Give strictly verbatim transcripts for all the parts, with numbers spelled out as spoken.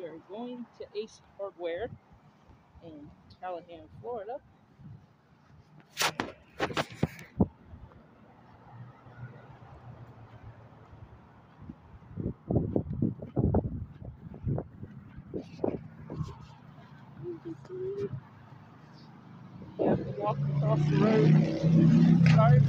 are going to Ace Hardware in Callahan, Florida. You have to walk across the road. Sorry.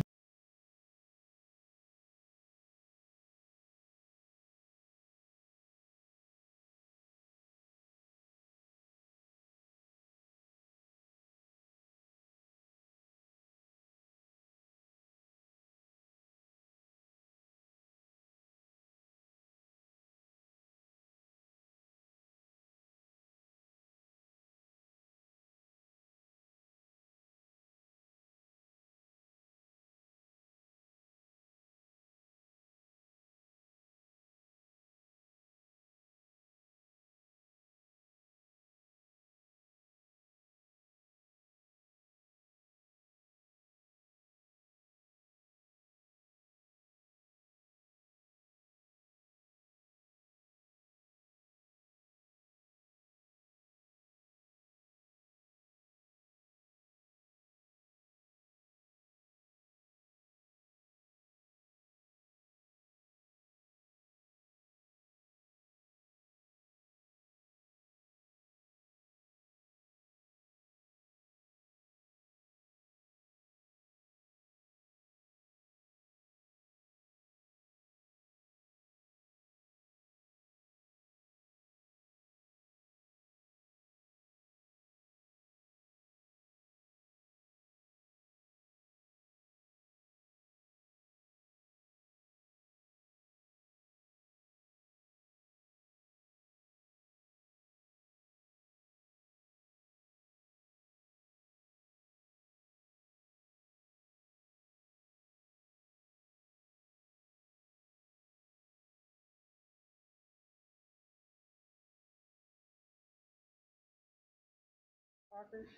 Parkers.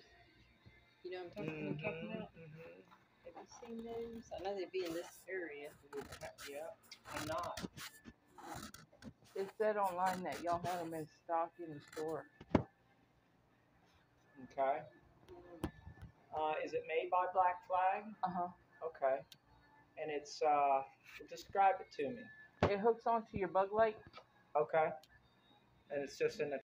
You know what I'm talking, Mm-hmm, talking about? mm-hmm. Have you seen those? I know they'd be in this area. Yeah, I'm not. It said online that y'all had them in stock in the store. Okay. Uh, is it made by Black Flag? Uh huh. Okay. And it's, uh, describe it to me. It hooks onto your bug light. Okay. And it's just in the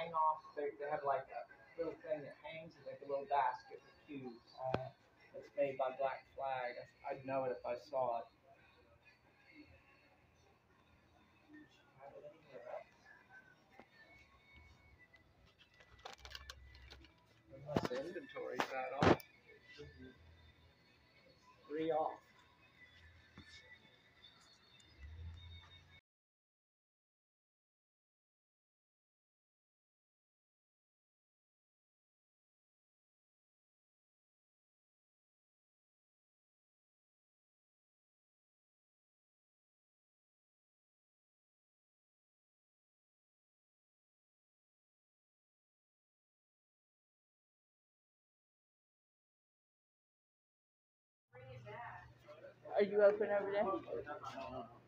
hang off. They, they have like a little thing that hangs, like a little basket with cubes. Uh, it's made by Black Flag. I'd know it if I saw it. Have it anywhere else. Unless the inventory's that off. Three off. Are you open over there?